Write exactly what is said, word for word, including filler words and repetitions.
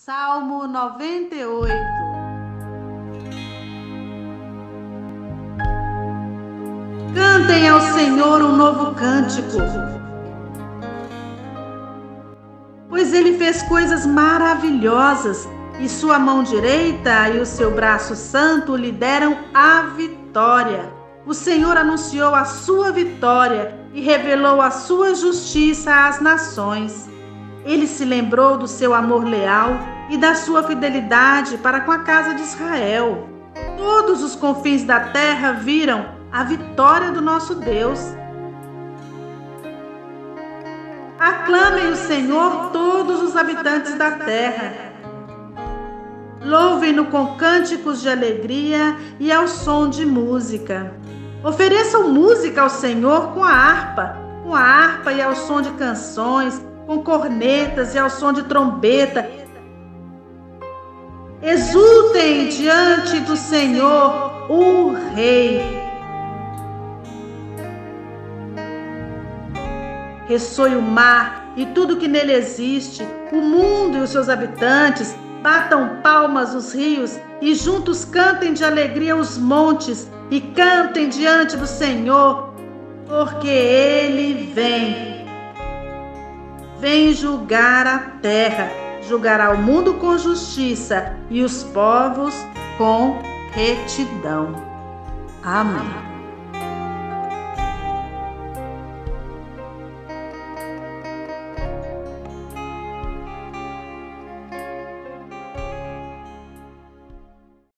Salmo noventa e oito. Cantem ao Senhor um novo cântico, pois Ele fez coisas maravilhosas, e sua mão direita e o seu braço santo lhe deram a vitória. O Senhor anunciou a sua vitória e revelou a sua justiça às nações. Ele se lembrou do seu amor leal e da sua fidelidade para com a casa de Israel. Todos os confins da terra viram a vitória do nosso Deus. Aclamem o Senhor todos os habitantes da terra. Louvem-no com cânticos de alegria e ao som de música. Ofereçam música ao Senhor com a harpa, com a harpa e ao som de canções, com cornetas e ao som de trombeta. Exultem diante do Senhor, o Rei. Ressoe o mar e tudo que nele existe, o mundo e os seus habitantes. Batam palmas os rios e juntos cantem de alegria os montes e cantem diante do Senhor, porque Ele vem. Vem julgar a terra, julgará o mundo com justiça e os povos com retidão. Amém.